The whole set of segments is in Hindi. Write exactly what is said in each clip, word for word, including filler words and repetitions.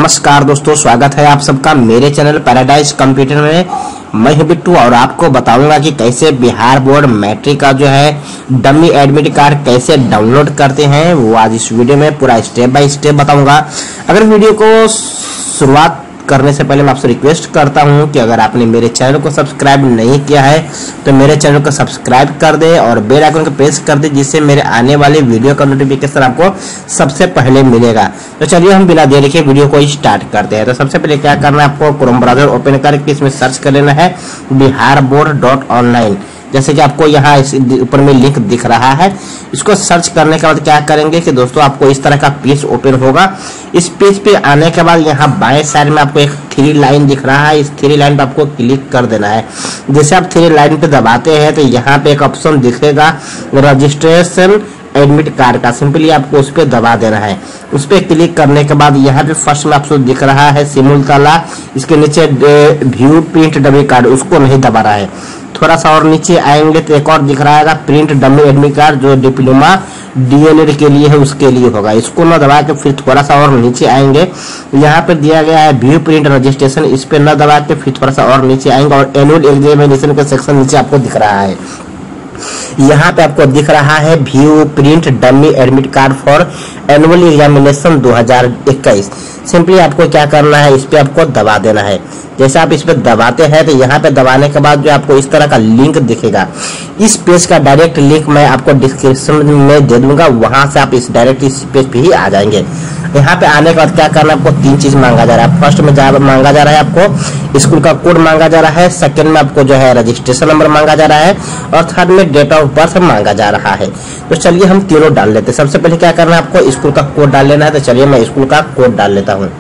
नमस्कार दोस्तों, स्वागत है आप सबका मेरे चैनल पैराडाइज कंप्यूटर में। मैं हूं बिट्टू और आपको बताऊंगा कि कैसे बिहार बोर्ड मैट्रिक का जो है डमी एडमिट कार्ड कैसे डाउनलोड करते हैं, वो आज इस वीडियो में पूरा स्टेप बाय स्टेप बताऊंगा। अगर वीडियो को शुरुआत करने से पहले मैं आपसे रिक्वेस्ट करता हूं कि अगर आपने मेरे चैनल को सब्सक्राइब नहीं किया है तो मेरे चैनल को सब्सक्राइब कर दे और बेल आइकन को प्रेस कर दे, जिससे मेरे आने वाले वीडियो का नोटिफिकेशन आपको सबसे पहले मिलेगा। तो चलिए हम बिना देरी के वीडियो को स्टार्ट करते हैं। तो सबसे पहले क्या करना है, आपको क्रोम ब्राउजर ओपन करके इसमें सर्च कर लेना है बिहार बोर्ड डॉट ऑनलाइन। जैसे कि आपको यहाँ ऊपर में लिंक दिख रहा है, इसको सर्च करने के बाद क्या करेंगे कि दोस्तों आपको इस तरह का पेज ओपन होगा। इस पेज पे आने के बाद यहाँ बाएं साइड में आपको एक थ्री लाइन दिख रहा है, इस थ्री लाइन पे आपको क्लिक कर देना है। जैसे आप थ्री लाइन पे दबाते हैं तो यहाँ पे एक ऑप्शन दिखेगा रजिस्ट्रेशन एडमिट कार्ड का, सिंपली आपको उस पर दबा देना है। उस पर क्लिक करने के बाद यहाँ पे फर्स्ट में आपको दिख रहा है सिमुलताला, इसके नीचे व्यू प्रिंट डमी कार्ड, उसको नहीं दबा रहा है। थोड़ा सा और नीचे आएंगे तो एक और दिख रहा है प्रिंट डमी एडमिट कार्ड, जो डिप्लोमा डीएलएड के लिए है उसके लिए होगा। इसको न दबा के फिर थोड़ा सा और नीचे आएंगे, यहाँ पे दिया गया है व्यू प्रिंट रजिस्ट्रेशन, इस पे न दबा के फिर थोड़ा सा और नीचे आएंगे और एनुअल एग्जामिनेशन का सेक्शन नीचे आपको दिख रहा है। यहाँ पे आपको दिख रहा है view print dummy admit card for annual examination दो हज़ार इक्कीस। सिंपली आपको क्या करना है, इस पे आपको दबा देना है। जैसे आप इस पे दबाते हैं तो यहाँ पे दबाने के बाद जो आपको इस तरह का लिंक दिखेगा, इस पेज का डायरेक्ट लिंक मैं आपको डिस्क्रिप्शन में दे दूंगा, वहां से आप इस डायरेक्ट इस पेज पे ही आ जाएंगे। यहाँ पे आने के बाद क्या करना है, आपको तीन चीज मांगा जा रहा है। फर्स्ट में मांगा जा रहा है आपको स्कूल का कोड मांगा जा रहा है, सेकंड में आपको जो है रजिस्ट्रेशन नंबर मांगा जा रहा है और थर्ड में डेट ऑफ बर्थ मांगा जा रहा है। तो चलिए हम तीनों डाल लेते हैं। सबसे पहले क्या करना है, आपको स्कूल का कोड डाल लेना है। तो चलिए मैं स्कूल का कोड डाल लेता हूँ।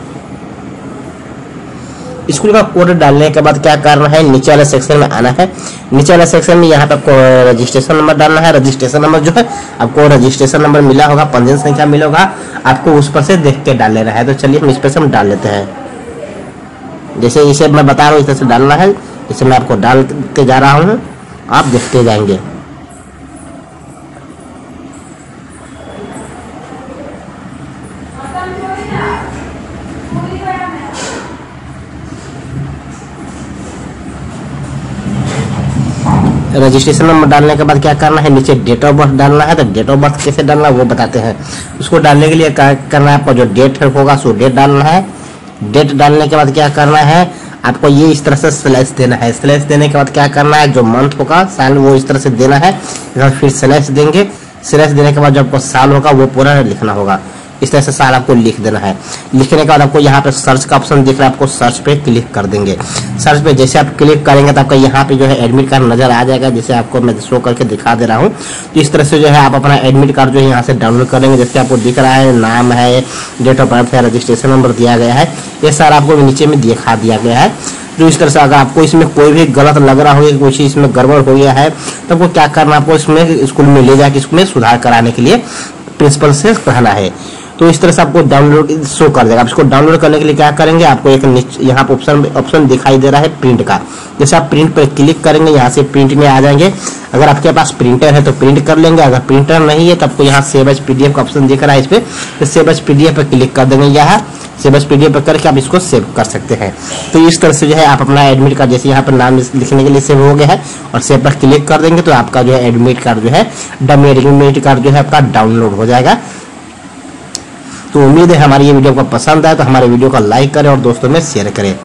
स्कूल का कोड डालने के बाद क्या करना है, नीचे वाले सेक्शन में आना है। नीचे वाले सेक्शन में यहाँ पे आपको रजिस्ट्रेशन नंबर डालना है। रजिस्ट्रेशन नंबर जो है आपको रजिस्ट्रेशन नंबर मिला होगा, पंजीयन संख्या मिला होगा, आपको उस पर से देख के डाल लेना है। तो चलिए हम इस पर से हम डाल लेते हैं। जैसे इसे मैं बता रहा हूँ इस तरह से डालना है, इसे मैं आपको डालते जा रहा हूँ, आप देखते जाएंगे। रजिस्ट्रेशन नंबर डालने के बाद क्या करना है, नीचे डेट ऑफ बर्थ डालना है। तो डेट ऑफ बर्थ कैसे डालना है वो बताते हैं। उसको डालने के लिए क्या करना है, आपको जो डेट होगा सो डेट डालना है। डेट डालने के बाद क्या करना है, आपको ये इस तरह से स्लैश देना है। स्लैश देने के बाद क्या करना है, जो मंथ होगा साल वो इस तरह से देना है। फिर स्लैश देंगे, स्लैश देने के बाद जो आपको साल होगा वो पूरा लिखना होगा। इस तरह से साल आपको लिख देना है। लिखने के बाद आपको यहाँ पे सर्च का ऑप्शन दिख रहा है, आपको सर्च पे क्लिक कर देंगे। सर्च पे जैसे आप क्लिक करेंगे तो आपका यहाँ पे जो है एडमिट कार्ड नजर आ जाएगा, जैसे आपको मैं शो करके दिखा दे रहा हूँ। तो इस तरह से जो है आप अपना एडमिट कार्ड जो है यहाँ से डाउनलोड करेंगे। जैसे आपको दिख रहा है नाम है, डेट ऑफ बर्थ है, रजिस्ट्रेशन नंबर दिया गया है, ये सारा आपको नीचे में दिखा दिया गया है। तो इस तरह से अगर आपको इसमें कोई भी गलत लग रहा हो, कुछ इसमें गड़बड़ हो गया है, तो आपको क्या करना, आपको इसमें स्कूल में ले जाकर इसमें सुधार कराने के लिए प्रिंसिपल से कहना है। तो इस तरह से आपको डाउनलोड शो कर देगा। आप इसको डाउनलोड करने के लिए क्या करेंगे, आपको एक यहाँ पे ऑप्शन ऑप्शन दिखाई दे रहा है प्रिंट का। जैसे आप प्रिंट पर क्लिक करेंगे, यहाँ से प्रिंट में आ जाएंगे। अगर आपके पास प्रिंटर है तो प्रिंट कर लेंगे, अगर प्रिंटर नहीं है तो आपको यहाँ सेव एज पीडीएफ का ऑप्शन दिख रहा है, इस पे तो सेव एज पीडीएफ पर क्लिक कर देंगे। यहाँ सेव एज पीडीएफ पर करके आप इसको सेव कर सकते हैं। तो इस तरह से जो है आप अपना एडमिट कार्ड, जैसे यहाँ पर नाम लिखने के लिए सेव हो गया है और सेव पर क्लिक कर देंगे तो आपका जो है एडमिट कार्ड जो है डमी एडमिट कार्ड जो है आपका डाउनलोड हो जाएगा। तो उम्मीद है हमारी ये वीडियो को पसंद आए तो हमारे वीडियो को लाइक करें और दोस्तों में शेयर करें।